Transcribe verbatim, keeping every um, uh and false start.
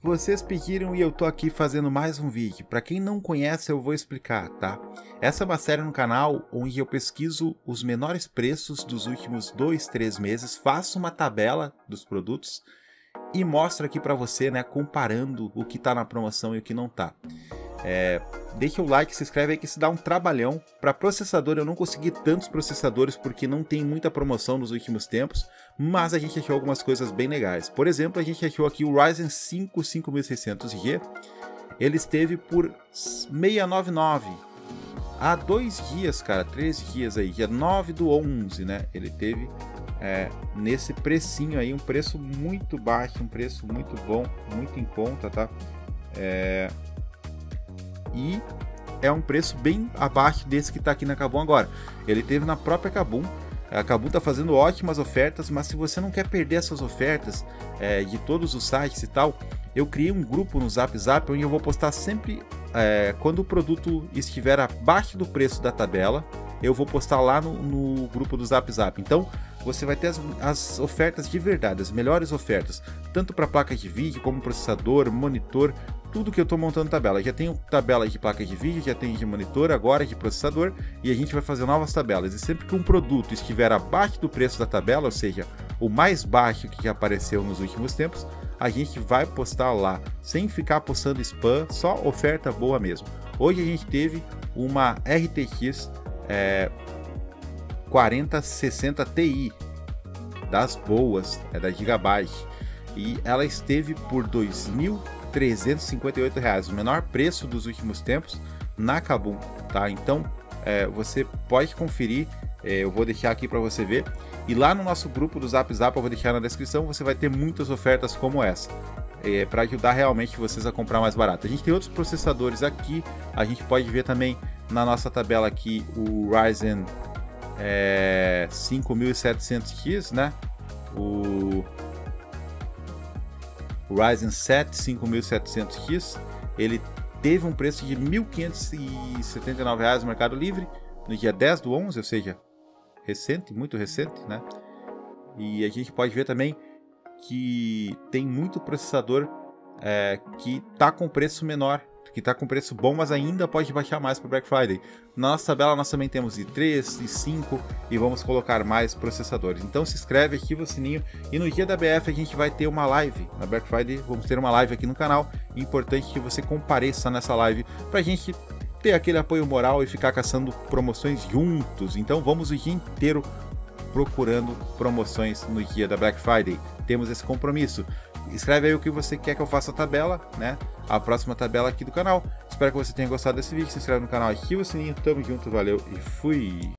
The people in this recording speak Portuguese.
Vocês pediram e eu tô aqui fazendo mais um vídeo. Para quem não conhece, eu vou explicar, tá? Essa é uma série no canal onde eu pesquiso os menores preços dos últimos dois, três meses, faço uma tabela dos produtos e mostro aqui para você, né, comparando o que tá na promoção e o que não tá. É, deixa o like, se inscreve aí que se dá um trabalhão. Para processador eu não consegui tantos processadores porque não tem muita promoção nos últimos tempos, mas a gente achou algumas coisas bem legais. Por exemplo, a gente achou aqui o Ryzen cinco cinco mil e seiscentos G, ele esteve por seiscentos e noventa e nove há dois dias, cara, três dias aí, dia nove do onze, né? Ele teve é, nesse precinho aí, um preço muito baixo, um preço muito bom, muito em conta, tá? É... E é um preço bem abaixo desse que está aqui na Kabum agora. Ele teve na própria Kabum. A Kabum está fazendo ótimas ofertas, mas se você não quer perder essas ofertas é, de todos os sites e tal, eu criei um grupo no Zap Zap onde eu vou postar sempre é, quando o produto estiver abaixo do preço da tabela, eu vou postar lá no, no grupo do Zap Zap. Então você vai ter as, as ofertas de verdade, as melhores ofertas, tanto para placa de vídeo como processador, monitor, tudo que eu estou montando tabela. Já tenho tabela de placa de vídeo, já tenho de monitor, agora de processador, e a gente vai fazer novas tabelas. E sempre que um produto estiver abaixo do preço da tabela, ou seja, o mais baixo que já apareceu nos últimos tempos, a gente vai postar lá, sem ficar postando spam, só oferta boa mesmo. Hoje a gente teve uma R T X é, quarenta sessenta Ti, das boas, é da Gigabyte, e ela esteve por dois mil trezentos e cinquenta e oito reais, o menor preço dos últimos tempos na Kabum, tá? Então é, você pode conferir, é, eu vou deixar aqui para você ver, e lá no nosso grupo do Zap Zap eu vou deixar na descrição, você vai ter muitas ofertas como essa, é, para ajudar realmente vocês a comprar mais barato. A gente tem outros processadores aqui, a gente pode ver também na nossa tabela aqui o Ryzen é, cinco mil e setecentos X, né? O O Ryzen sete cinco mil e setecentos X, ele teve um preço de mil quinhentos e setenta e nove reais no Mercado Livre no dia dez do onze, ou seja, recente, muito recente, né? E a gente pode ver também que tem muito processador é, que está com preço menor, que está com preço bom, mas ainda pode baixar mais para Black Friday. Na nossa tabela nós também temos i três, i cinco e vamos colocar mais processadores. Então se inscreve, ativa o sininho, e no dia da B F a gente vai ter uma live. Na Black Friday vamos ter uma live aqui no canal. Importante que você compareça nessa live para a gente ter aquele apoio moral e ficar caçando promoções juntos. Então vamos o dia inteiro procurando promoções no dia da Black Friday. Temos esse compromisso. Escreve aí o que você quer que eu faça a tabela, né? A próxima tabela aqui do canal. Espero que você tenha gostado desse vídeo. Se inscreve no canal, ativa o sininho. Tamo junto, valeu e fui!